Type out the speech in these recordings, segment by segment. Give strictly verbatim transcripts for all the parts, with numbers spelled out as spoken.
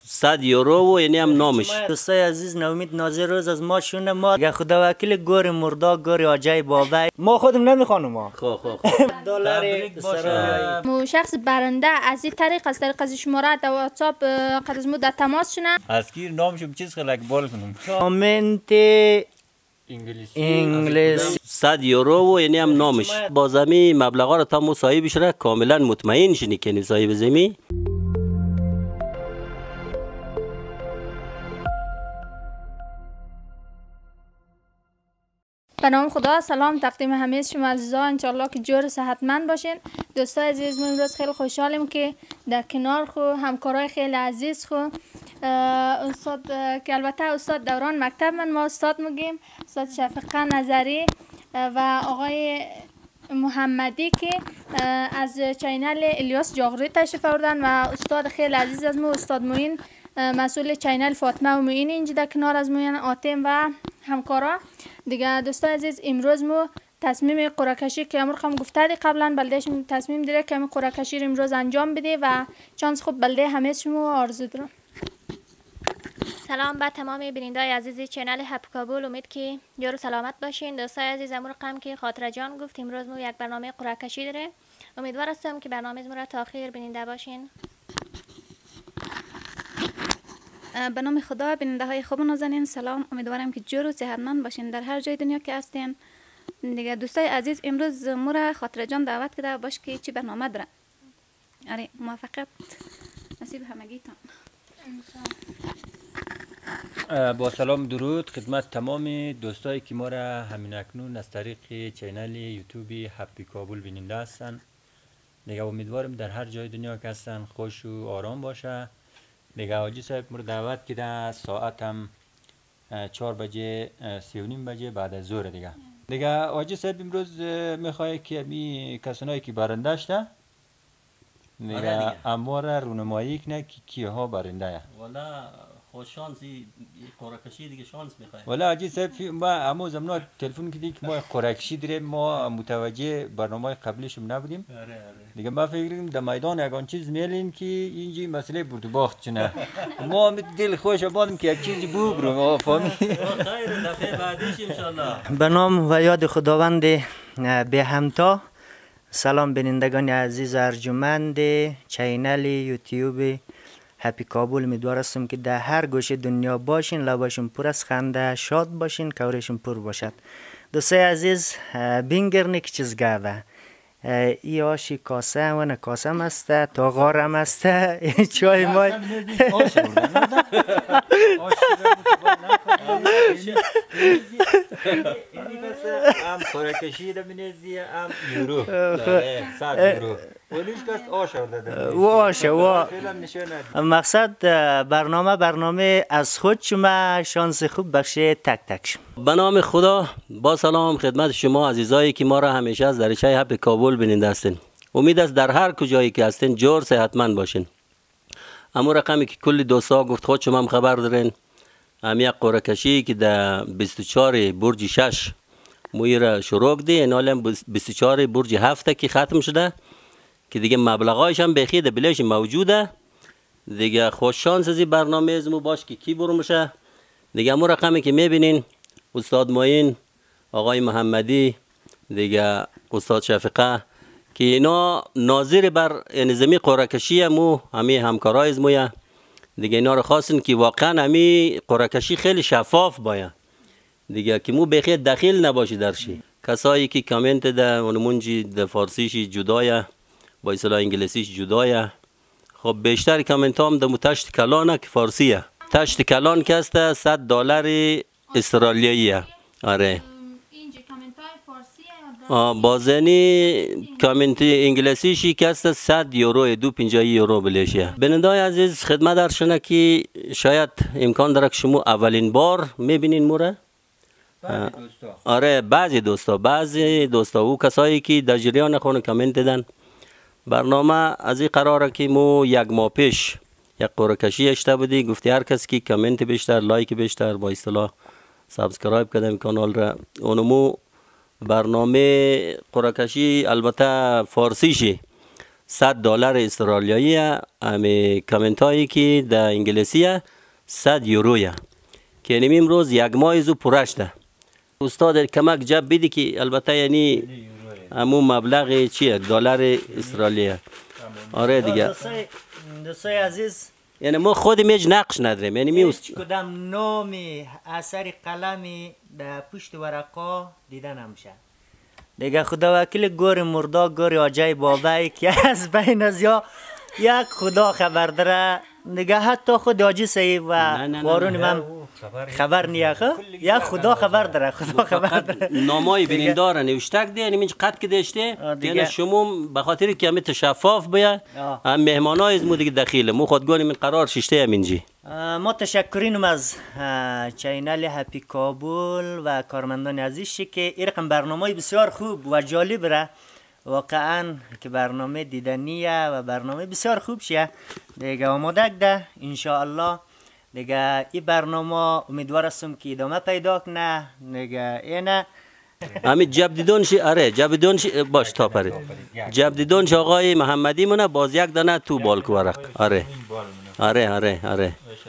صد یورو و یعنی هم نامش. دوستای عزیز، نومید ناظر روز از ما شونه ما اگه خدا وکیل گور مردا گور آجای بابا ما خودم نمیخوانم ما خو خو دلار باشه. مو شخص برنده از این طریق از طریق از شماره در واتساپ قد از مو در تماس شونه. از کی نامشم چیز خلق بال کنم. کامنت انگلیسی انگلیسی صد یورو و یعنی هم نامش. با زمی مبلغا رو تا مو صاحبش را کاملا مطمئن شنی که صاحب زمین. به نام خدا، سلام تقدیم همه شما عزیزان، انشالله که جور صحتمند باشین. دوستای عزیز، ما امروز خیلی خوشحالیم که در کنار خو همکارای خیلی عزیز خو استاد که البته استاد دوران مکتب من ما استاد میگیم، استاد شفیقه نظری و آقای محمدی که از چینل الیاس جاغری تشریف آوردن و استاد خیلی عزیز از ما استاد موین مسئول چینل فاطمه و موین اینجا در کنار از موین آتم و همکارا دیگه. دوستان عزیز، امروز مو تصمیم قرعه کشی که امروز هم گفته دی قبلا بلدهش تصمیم دیره که همین قرعه کشی رو امروز انجام بده و چانس خوب بلده همه شما آرزو دارم. سلام به تمام بینندای عزیزی چینل هپ کابل، امید که یارو سلامت باشین. دوستای عزیز، امروز رقم که خاطره جان گفت امروز مو یک برنامه قرعه کشی داره. امیدوار هستم که برنامه مو را تا آخر بیننده باشین. به نام خدا، بیننده های خوب و نازنین سلام، امیدوارم که جور و صحتمند باشین در هر جای دنیا که هستین. دیگه دوستای عزیز، امروز مورا خاطره جان دعوت کرده باش که چی برنامه داره. آره، موفقیت نصیب همگیتان. با سلام درود خدمت تمام دوستایی که ما را همین اکنون از طریق چینل یوتیوبی هپی کابل بیننده هستن. دیگه امیدوارم در هر جای دنیا که هستن خوش و آرام باشه. دیگه حاجی صاحب مورد دعوت کده ساعت هم چهار بجه سی و نیم بجه بعد از ظهر دیگه. دیگه حاجی صاحب امروز میخوای که می کسانایی که برنده شده دیگه اما را رونمایی کنه که کیها برنده یا والا خوش شانسی قرعه کشی دیگه شانس میخواد. والا حاجی صاحب ما همو زمنا تلفن کردی که ما قرعه کشی داریم، ما متوجه برنامه قبلیشم نبودیم. آره آره. دیگه ما فکر کردیم در میدان یگان چیز میلین که اینجی مسئله برد و باخت چنه. ما دل خوش آبادیم که یک چیزی بگرم آ فهمی. خیر دفعه بعدیش ان شاء الله. به نام و یاد خداوند به همتا. سلام بینندگان عزیز ارجمند چینل یوتیوب هپی کابل، امیدوار هستم که در هر گوشه دنیا باشین، لباشون پر از خنده، شاد باشین، کورشون پر باشد. دوستای عزیز، بینگرنی که چیز گاوه ای آشی کاسه و نه کاسه مسته تا غارم مسته چای مای ام قرعه کشی ده بنزیه ام یورو صد یورو ولیش کس آش آورده و آشه و مقصد برنامه برنامه از خود شما شانس خوب بخشه تک تک شما. به نام خدا، با سلام خدمت شما عزیزایی که ما را همیشه از دریچه هپ کابل بیننده هستین. امید است در هر کجایی که هستین جور صحتمند باشین. اما رقمی که کلی دوستا گفت خود شما هم خبر دارین، هم یک قرعه کشی که در بیست و چهار برج شش موی را شروع دی، این حال هم بیست و چهار برج هفت که ختم شده که دیگه مبلغایش هم بخی ده بلیش موجوده. دیگه خوش شانس از این برنامه ازمو باش که کی برو میشه. دیگه امو رقمی که میبینین استاد موین، آقای محمدی، دیگه استاد شفیقه که اینا ناظر بر نظامی قرعه کشی مو همه همکارای از مویا دیگه، اینا رو خواستن که واقعا همه قرعه کشی خیلی شفاف باید دیگه، که مو بخیر دخیل نباشی درشی. کسایی که کامنت ده اونمونجی ده فارسیش جدایه با اصطلاح انگلیسیش جدایه. خب بیشتر کامنت هم ده تشت کلانه که فارسیه. تشت کلان که است صد دلار استرالیاییه. آره. اینجا کامنت های فارسیه بازنی کامنت انگلیسیشی که است صد یورو دو پنجاه یورو بلیشه. بینندای عزیز، خدمت درشنه که شاید امکان داره که شما اولین بار میبینین موره. آره بعضی دوستا بعضی دوستا او کسایی که در جریان خونه کامنت دادن برنامه از این قراره که مو یک ماه پیش یک قرعه کشی اشته بودی، گفتی هر کس که کامنت بیشتر، لایک بیشتر، با اصطلاح سابسکرایب کردم کانال را، اونمو برنامه قرعه کشی البته فارسیشی صد دلار استرالیایی، امی کامنت هایی که در انگلیسیه صد یورویه که یعنی امروز یک ماه زو پرشته. استاد کمک جب بیدی که البته یعنی همون مبلغ چیه دلار استرالیا. آره دیگه دوستای عزیز، یعنی ما خودم هیچ نقش نداریم، یعنی می هیچ کدام نامی اثر قلمی در پشت ورقا دیده نمیشه دیگه. خدا وکیل گور مردا گور آجای بابایی که از بین از یا یک خدا خبر داره دیگه. حتی خود آجی سایی و وارون من خبر نیاخه یک خدا خبر داره. خدا خبر داره. نامای بینندار نوشتک ده، یعنی منچ قد که داشته یعنی شما به خاطر که همه تشفاف بیا هم مهمانای از مو دیگه دخیله مو خودگانی من قرار ششته همینجی. ما تشکرینم از چینل هپی کابل و کارمندان عزیزی که این رقم برنامه بسیار خوب و جالب را واقعا که برنامه دیدنیه و برنامه بسیار خوب شه دیگه. آماده ده انشاءالله دیگه. این برنامه امیدوار هستم که ادامه پیدا کنه دیگه. اینه همین جبدیدونش آره جبدیدونش باش تا پره جبدیدونش آقای محمدی مونه باز یک دانه تو بالک ورق. آره آره آره آره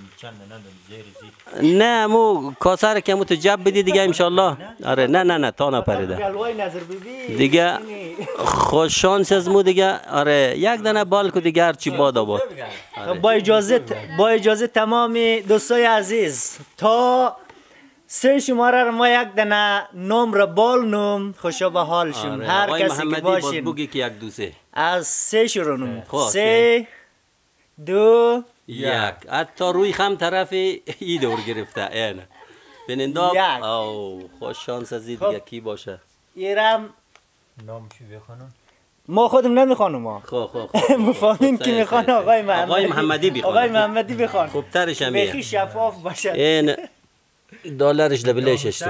نه مو کاسر که مو تو جب بدی دیگه انشالله. آره نه نه نه تا نپریده دیگه. خوش شانس از مو دیگه. آره یک دانه بالک دیگه هرچی بادا بود. با اجازه با اجازه تمام دوستای عزیز تا سه شماره رو ما یک دانه نام را بال نام خوشا به حال شم. هر کسی که باشین بگی که یک دو سه از سه شروع نم. سه دو یک. حتی روی خم طرف ای دور گرفته. اینه بیننده او خوش شانس از دیگه کی باشه. ایرم نام چی بخونم؟ ما خودم نمیخوانم. ما خو خو خو مفاهیم کی میخوان؟ آقای محمدی. آقای محمدی بخوان. آقای محمدی بخوان. خوب ترش هم بخی شفاف باشه. این دلارش لبلش است.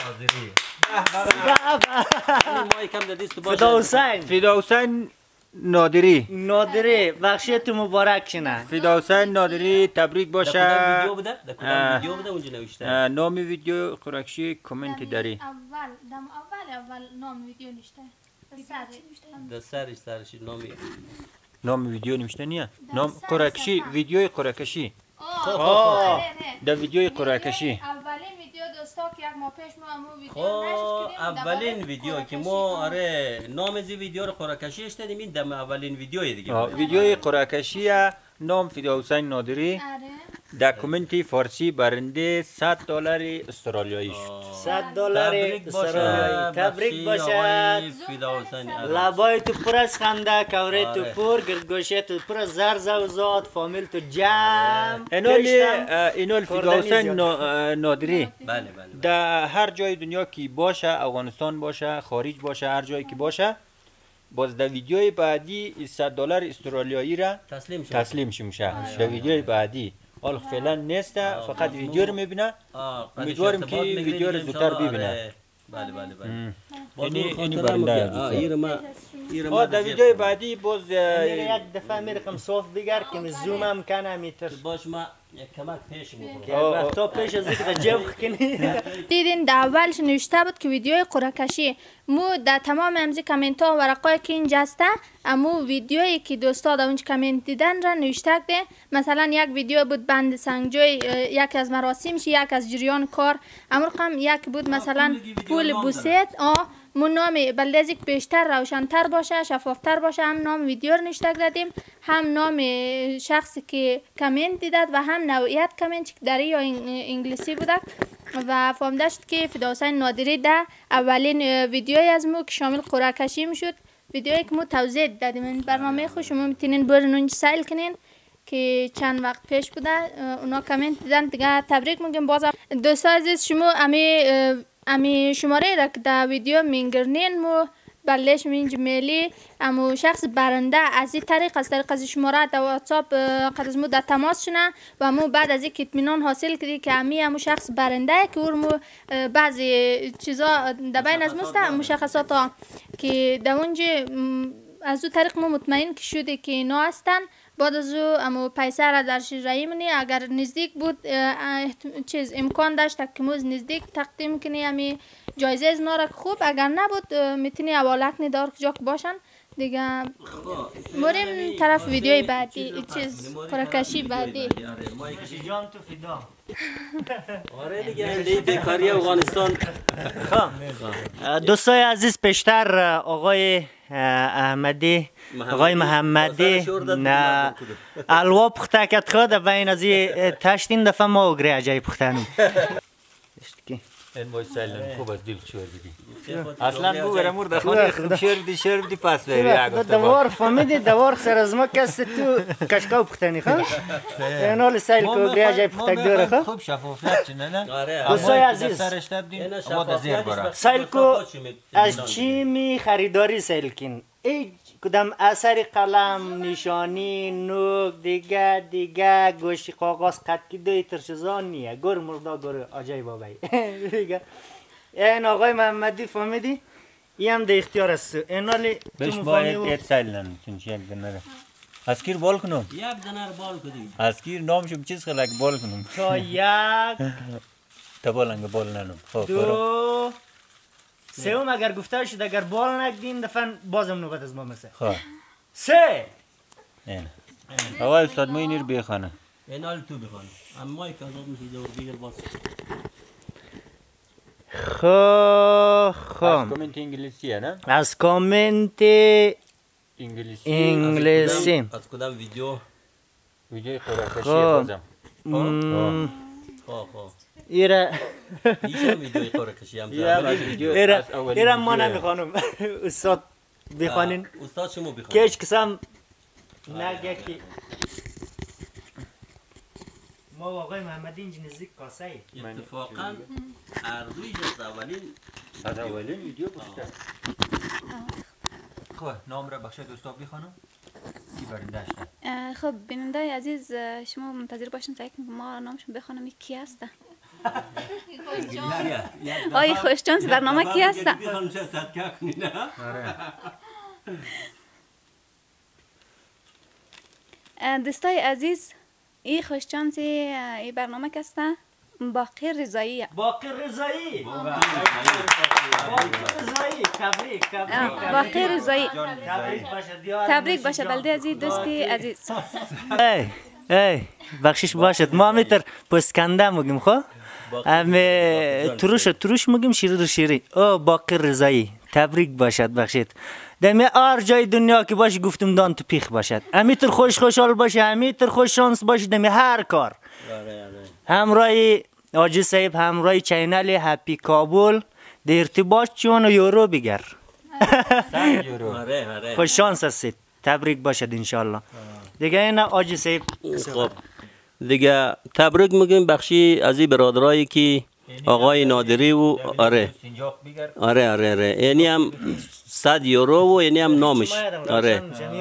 فدا حسین. فدا حسین نادری. نادری بخشیت مبارک شنه. فدا حسین نادری تبریک باشه. ویدیو بوده؟ در ویدیو بوده اونجا نوشته. نام ویدیو قرکشی کامنت داری. اول دم اول اول نام ویدیو نوشته. در سرش سرش نامی نام ویدیو نوشته نیه. نام قرکشی ویدیو قرکشی. آه در ویدیو قرکشی. اولین ویدیو دوستا که یک ماه پیش ما همو ویدیو خب نشد کردیم. اولین ویدیو که ما آره نام از ویدیو رو قرکشی اشتدیم این دم اولین ویدیو دیگه. ویدیو قرکشی نام فدا حسین نادری. در کامنت فارسی برنده صد دلار استرالیایی شد. صد دلار استرالیایی. تبریک باشه. فدا حسین. لبای تو پر از خنده، کوره تو پر، گلگوشه تو پر از زرز و زاد، فامیل تو جمع. اینال اینال فدا حسین نادری. بله بله. در هر جای دنیا که باشه، افغانستان باشه، خارج باشه، هر جایی که باشه، باز در ویدیوی بعدی صد دلار استرالیایی را تسلیم شد. تسلیم میشه. در ویدیوی بعدی حال فعلا نیست، فقط ویدیو رو میبینه. امیدوارم که ویدیو رو زودتر ببینه. بله بله بله. اینی اینی برنده. آه در ویدیوی بعدی باز یک دفعه میرم صاف بگر که زوم هم کنه میتر. باش ما یک کمک پیش میکنم. که وقتا پیش از اینکه جب کنی. دیدین در اولش نوشته بود که ویدیوی قرعه‌کشی مو در تمام امزی کامنت ها و ورقای که اینجا هسته امو ویدیویی که دوستا در اونج کامنت دیدن را نوشته ده. مثلا یک ویدیو بود بند سنگجوی یک از مراسمش، یک از جریان کار، امر رقم یک بود مثلا پول بوسید. آه مو نام بلده از یک بیشتر روشنتر باشه، شفافتر باشه، هم نام ویدیو رو نوشته دادیم، هم نام شخصی که کامنت دیدد و هم نوعیت کامنت که دری یا انگلیسی بوده و فهمیده شد که فدا حسین نادری ده اولین ویدیوی از مو که شامل قرعه‌کشی میشد. ویدیویی که مو توضیح دادیم این برنامه خود شما میتونین برین اونجا سایل کنین که چند وقت پیش بوده. اونا کامنت دیدن دیگه. تبریک میگم بازم دوستا عزیز. شما امی امی شماره را که در ویدیو میگرنین مو بلش مینج میلی امو شخص برنده از این طریق از طریق از شماره در واتساپ قد مو در تماس شنه و مو بعد از یک اطمینان حاصل کردی که امی امو شخص برنده که اون بعضی چیزا در بین از مسته مشخصات ها که در اونجا از اون طریق مو مطمئن که شده که اینا هستن. بعد از او امو پیسه را در شیرایی منی اگر نزدیک بود چیز امکان داشت که موز نزدیک تقدیم کنی امی جایزه از نارک خوب، اگر نبود میتونی حواله کنی دار کجا که باشن دیگه بریم طرف ویدیوی بعدی این چیز قرعه‌کشی بعدی. جان تو فدا. آره دیگه بیکاری افغانستان. دوستای عزیز پیشتر آقای احمدی آقای محمدی نه الوا پخته کت خود بین از تشتین دفعه ما اگری عجای پختنم. این باید سیلن خوب از دیل چور دیدی اصلا بو برم مرد خانه شیر دی شیر دی پس بیری دوار فهمیدی دوار سر از ما کست تو کشکاو پختنی خواه اینال سیل که اگری عجای پختک دوره خواه خوب شفافیت چنه نه دوستای عزیز سیل که از چی می خریداری سیل کن ای کدام اثر قلم نشانی نوک دیگه دیگه گوشی کاغذ قد کی دوی ترشزان نیه گر مردا گر آجای بابایی دیگه این آقای محمدی فهمیدی ای هم ده اختیار است اینالی بش باید ایت سیل نن چنچی یک دنره از کیر بال کنم یک دنر بال کنیم از کیر نامشم چیز خلق بال کنم تا یک تا بالنگ بال ننم دو سوم اگر گفته شد اگر بال نگدین دفعه بازم نوبت از ما مثل خواه سه این آقای استاد ما اینیر بیخانه این حال تو بخوان اما یک ازاد میشه دور بیگر باز خو خو از کامنت انگلیسیه نه؟ از کامنت انگلیسی انگلیسی از کدام ویدیو ویدیوی قرعه‌کشی بازم خواه خواه ایره ایشم ویدیوی قرعه‌کشی هم ایره ایره ما نمیخوانم استاد بخوانین استاد شما بخوانین که هیچ کسم نگه که ما آقای محمدی اینجا نزدیک کاسه ای اتفاقا اردویش از اولین از اولین ویدیو بوده خواه نام را بخش دوستا بخوانم کی برنده هستن خب بیننده عزیز شما منتظر باشین سعی کنیم ما نامشون بخوانم کی هستن آی خوششانس برنامه کی هستن دوستای عزیز این خوششانس این برنامه که هستن باقی رضایی باقی رضایی باقی رضایی تبریک تبریک باقی رضایی تبریک باشه دیار تبریک باشه بلده عزیز دوستی عزیز ای ای بخشش باشد ما میتر پسکنده مگیم خو امی تروش تروش مگیم شیری در شیری او باقی رضایی تبریک باشد بخشید دمی هر جای دنیا که باشه گفتم دان تو پیخ باشد امیتر خوش خوشحال باشه امیتر خوش شانس باشه دمی هر کار همراهی آجی صاحب همراهی چینل هپی کابل در ارتباط چون یورو بگر خوش شانس هستید تبریک باشد انشالله دیگه این آجی صاحب خب دیگه تبریک میگیم بخشی از این برادرایی که آقای نادری و آره آره آره آره یعنی هم صد یورو و یعنی هم نامش آره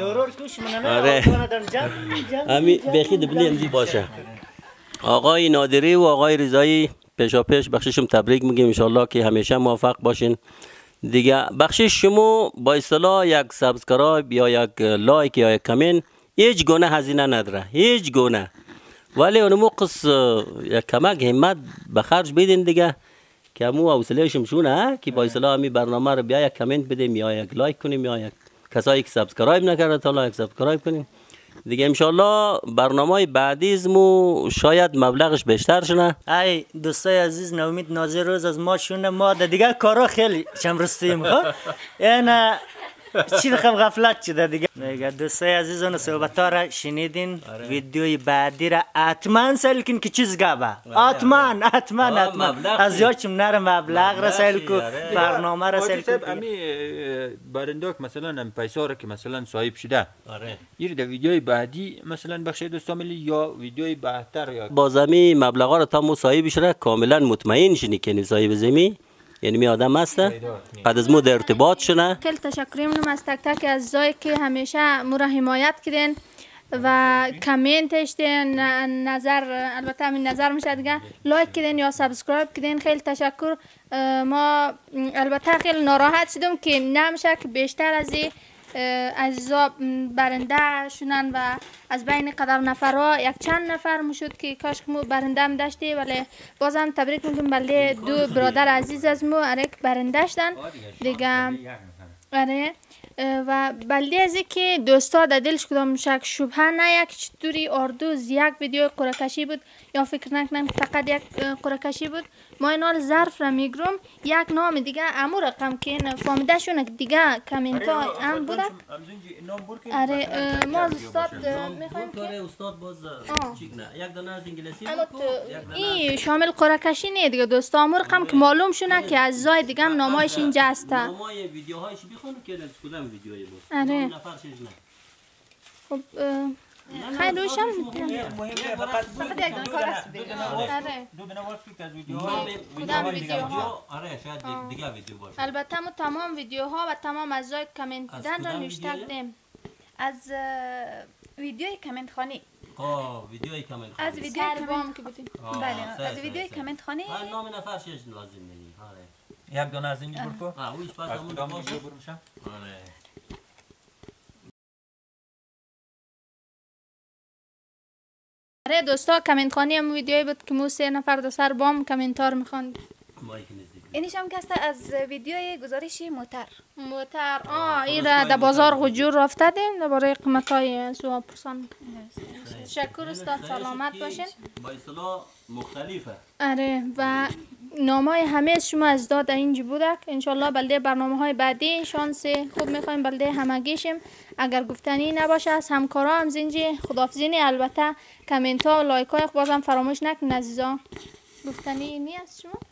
آره امی بخی دبلی امزی باشه آقای نادری و آقای رضایی پیشا پیش بخششم تبریک میگیم انشالله که همیشه موفق باشین دیگه بخشش شما با اصطلاح یک سابسکرایب یا یک لایک یا یک کامنت هیچ گونه هزینه نداره هیچ گونه ولی اونمو قص یک کمک همت به خرج بدین دیگه که مو حوصله شمشونه که با اصطلاح می برنامه رو بیا یک کامنت بدیم یا یک لایک کنیم یا یک کسایی که سابسکرایب نکرده تا لایک سابسکرایب کنیم دیگه انشالله برنامه بعدی مو شاید مبلغش بیشتر شنه. ای دوستای عزیز نومید ناظر روز از ما شونه ما دیگه کارا خیلی چمرستیم خب اینا چی رقم غفلت شده دیگه دیگه دوستای عزیز اون صحبت ها را شنیدین ویدیوی بعدی را حتما سیل کن که چیز گابه حتما حتما حتما از یاچم نره مبلغ را سیل کن برنامه را سیل کن امی برنده که مثلا ام پیسا را که مثلا صاحب شده یه در ویدیوی بعدی مثلا بخش دوستا ملی یا ویدیوی بهتر یا بازمی مبلغ را تا مو صاحبش را کاملا مطمئن شنی که صاحب زمین یعنی می آدم هسته بعد از مو در ارتباط شنه خیلی تشکر میکنم از تک تک عزیزایی که همیشه مو را حمایت کردین و کامنت اشتین نظر البته همین نظر میشه دیگه لایک کردین یا سابسکرایب کردین خیلی تشکر ما البته خیلی ناراحت شدم که نمیشه که بیشتر از این عزیزا برنده شدن و از بین قدر نفرها یک چند نفر میشد که کاش که مو برنده هم داشتی ولی بازم تبریک میگم بله دو برادر عزیز از مو ارک برنده شدن دیگه آره و بلدی از که دوستا در دلش کدام شک شبهه نه یک چطوری اردوز یک ویدیو قرعه کشی بود یا فکر نکنن که فقط یک قرعه کشی بود. ما اینال ظرف را میگرم یک نام دیگه امو رقم که فهمیده شونه دیگه کامنت ها هم بوده. آره ما از استاد میخوایم که استاد باز چیک نه یک دانه از انگلیسی این شامل قرعه کشی نه دیگه دوستا امو رقم که معلوم شونه که از زای دیگه هم نامایش اینجا هسته. نامای ویدیوهایش بخونه که کدام ویدیویی بود. آره نفر چیز نه. خب خیلی روشم مهمه فقط فقط یک دانه کار است دیگه. آره دو دونه واسه که از ویدیو کدام ویدیوها آره شاید دیگه ویدیو باشه. البته ما تمام ویدیوها و تمام اعضای کامنت دیدن را نوشته کردیم. از ویدیوی کامنت خانی آه ویدیوی کامنت از ویدیوی کامنت که بودیم. بله از ویدیوی کامنت خانی نام نفر چیز لازم نیست. آره یک دانه از اینجا برکو آه ویش پس همون باشه. آره آره دوستا کامنت خانی هم ویدیویی بود که مو سه نفر دو سر بام کامنتار میخوان. اینش هم کسته از ویدیوی گزارشی موتر موتر آه این را در بازار غجور رفته دیم درباره قیمت های سواب پرسان. تشکر استاد سلامت باشین. با اصطلاح مختلفه. آره و نامای همه شما از داد اینجا بوده که انشالله بلده برنامه های بعدی شانس خوب میخوایم بلده همگیشیم. اگر گفتنی نباشه از همکارا هم زنجی خداحافظینی البته کامنت ها و لایک های بازم فراموش نکنید عزیزا. گفتنی نیست شما؟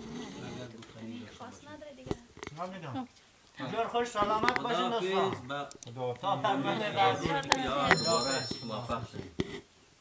خاص نداره دیگه. بسیار خوش سلامت باشین دوستان. خدا حافظ. تا برنامه بعدی. موفق شید.